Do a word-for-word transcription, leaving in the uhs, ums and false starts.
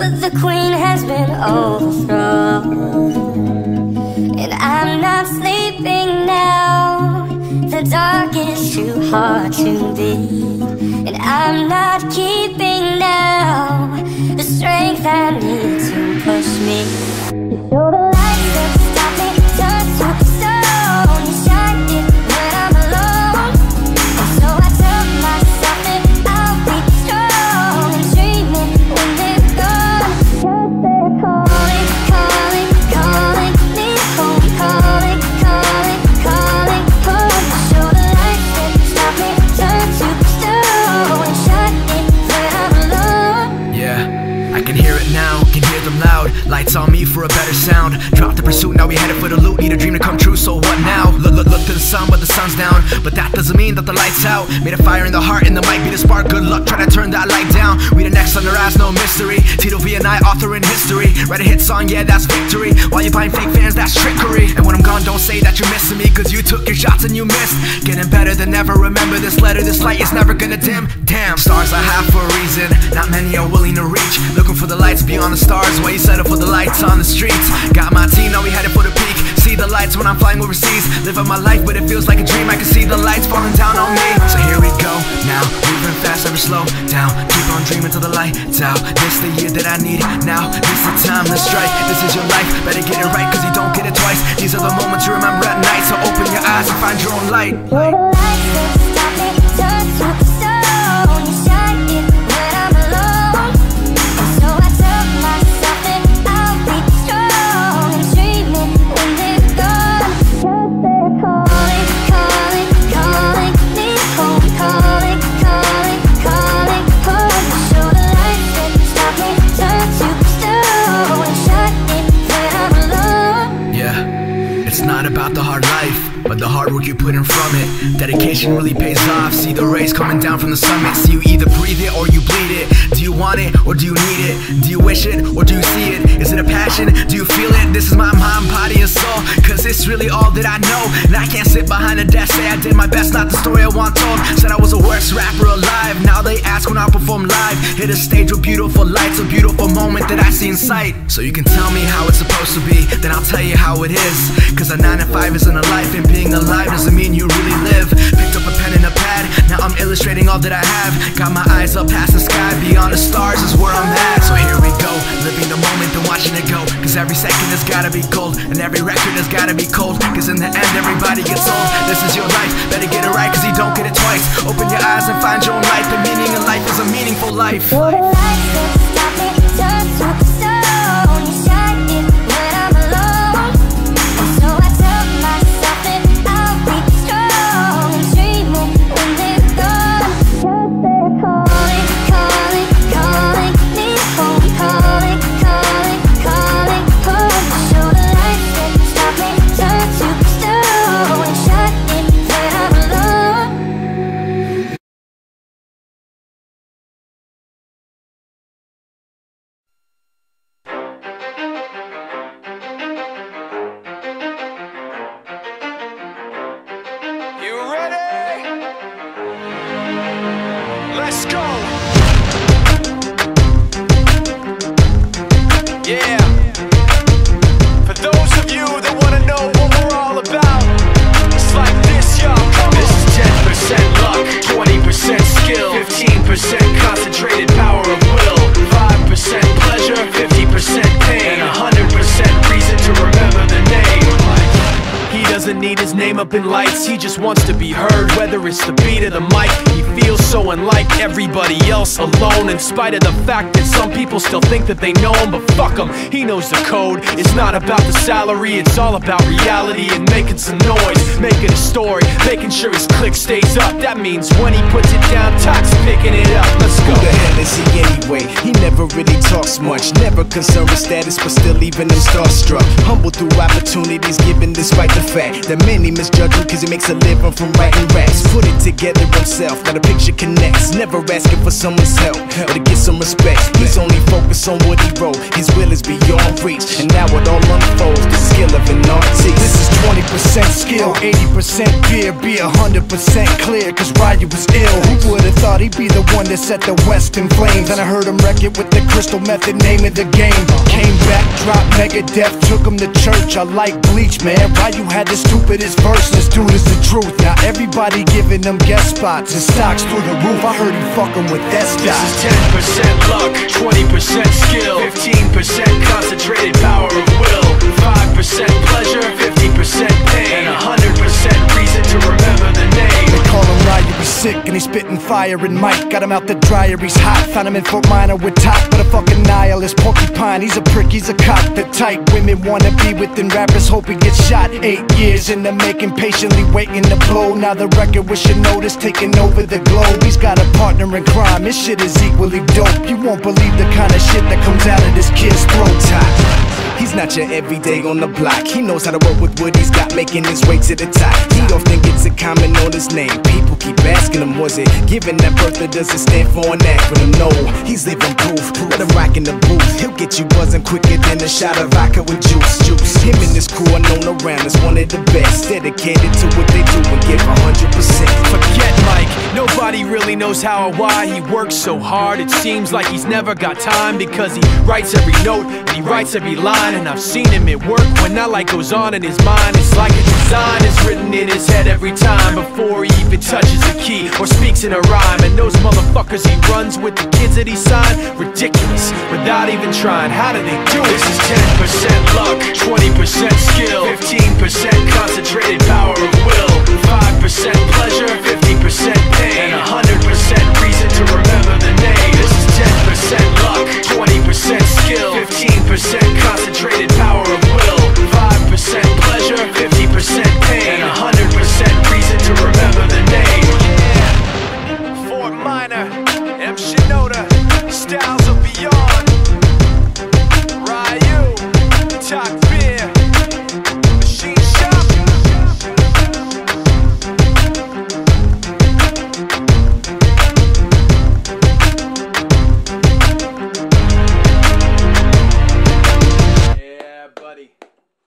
but the queen has been overthrown, and I'm not sleeping now. The dark is too hard to beat, and I'm not keeping now the strength I need to push me. You're the light that stop me, turn to stone. You shine it when I'm alone, and so I tell myself that I'll be strong and dreaming when they're gone. 'Cause they're calling, calling, calling me home, calling, calling, calling home. You're the light that stop me, turn to stone and shine it when I'm alone. Yeah, I can hear it now, can hear them loud. Lights on me for a better sound. Drop the pursuit, now we headed for the loot. Need a dream to come true, so what now? Look, look, look to the sun, but the sun's down. But that doesn't mean that the light's out. Made a fire in the heart and there might be the spark. Good luck trying to turn that light down. We the next on their eyes, no mystery. Tito V and I, author in history. Write a hit song, yeah, that's victory. While you're buying fake fans, that's trickery. And when I'm gone, don't say that you're missing me, cause you took your shots and you missed. Getting better than ever, remember this letter, this light is never gonna dim. Damn, stars I have for a reason, not many are willing to reach. Looking for the lights beyond the stars, while you settle for the lights on the streets. Got my team, now we headed for the peak. See the lights when I'm flying overseas. Living my life, but it feels like a dream. I can see the lights falling down on me. So here we go, now, moving fast, never slow down. Keep on dreaming till the lights out. This the year that I need now, this the time to strike. This is your life, better get it right, cause you don't get it twice. These are the moments you remember at night, so open your eyes and find your own light. You're the light that stop me, turn to stone. You shine it when I'm alone, and so I tell myself that I'll be strong and dreaming when they're gone. 'Cause they're calling, calling, calling me home, calling, calling, calling home. You're the light that stop me, turn to stone and shine it when I'm alone. Yeah, it's not about the hard life, but the hard work you put in from it. Dedication really pays off. See the rays coming down from the summit. See you either breathe it or you bleed it. Do you want it or do you need it? Do you wish it or do you see it? Is it a passion? Do you feel it? This is my mind, body and soul, cause it's really all that I know. And I can't sit behind a desk, say I did my best, not the story I want told. Said I was the worst rapper alive, now they ask when I perform live. Hit a stage with beautiful lights, a beautiful moment that I see in sight. So you can tell me how it's supposed to be, then I'll tell you how it is. Cause a nine to five isn't a life, and being alive doesn't mean you really live. Picked up a pen and a pad, now I'm illustrating all that I have. Got my eyes up past the sky, beyond the stars is where I'm at. So here we go, living the moment and watching it go. Cause every second has gotta be gold, and every record has gotta be cold. Cause in the end everybody gets old. This is your life, better get it right cause you don't get it twice. Open your eyes and find your own life. The meaning of life is a meaningful life. You're the light that stop me, turn to stone. You shine it when I'm alone, and so I tell myself that I'll be strong and dreaming when they're gone. 'Cause they're calling, calling, calling me home, calling, calling, calling home. You're the light that stop me, turn to stone and shine it when I'm alone. You ready? Let's go. Yeah. For those of you that want to know what we're all about, it's like this, y'all. This is ten percent luck, twenty percent skill, fifteen percent concentrated power of will, five percent pleasure, fifty percent pain, and one hundred percent reason to remember the name. He doesn't need his name up in lights, he just wants to be heard, whether it's the beat of the mic. He feels so unlike everybody else, alone, in spite of the fact that some people still think that they know him. But fuck him, he knows the code. It's not about the salary, it's all about reality and making some noise, making a story, making sure his click stays up. That means when he puts it down, Tox picking it up. Let's go. Who the hell is he anyway? He never really talks much, never concerned with status, but still even him starstruck. Humble through opportunities given despite the fact that many misjudge him cause he makes a living from writing raps. Put it together himself, now the picture connects. Never asking for someone's help or to get some respect. He's only focused on what he wrote. His will is beyond reach, and now it all unfolds, the skill of an artist. This is twenty percent skill, eighty percent beer. Be a hundred percent clear, cause Ryu was ill. Who would've thought he'd be the one that set the West in flames? And I heard him wreck it with the crystal method, name of the game. Came back, dropped Megadeth, took him to church. I like Bleach, man. Ryu had the stupidest verse. This dude is the truth. Now everybody giving them guest spots and stocks through the roof. I heard he fucking with that stock. This is ten percent luck, twenty percent skill, fifteen percent concentrated power of will, five percent pleasure, fifty percent pain, and one hundred percent reason to remember the name. They call him Ryu, he's sick and he's spitting fire. And Mike got him out the dryer, he's hot. Found him in Fort Minor with top, but a fucking nihilist porcupine. He's a prick, he's a cock. The type women wanna be within rappers, hope he gets shot. Eight years in the making, patiently waiting to blow. Now the record with your notice taking over the globe. He's got a partner in crime, his shit is equally dope. You won't believe the kind of shit that comes out of this kid's throat. He's not your everyday on the block. He knows how to work with what he's got, making his way to the top. He often gets a comment on his name. People keep asking him, was it given that birth that doesn't stand for an acronym? No, he's living proof. Let him rock in the booth. He'll get you buzzing quicker than a shot of vodka with juice. Juice. Him and his crew are known around as one of the best, dedicated to what they do and give a hundred percent. Forget Mike, nobody really knows how or why he works so hard. It seems like he's never got time because he writes every note and he writes every line. And I've seen him at work when that light goes on in his mind. It's like a design is written in his head every time before he even touches a key or speaks in a rhyme. And those motherfuckers he runs with, the kids that he signed, ridiculous, without even trying. How do they do it? This is ten percent luck, twenty percent skill, fifteen percent concentrated power of will, five percent pleasure, fifty percent pain, and one hundred percent reason to remember the name. This is ten percent luck, twenty percent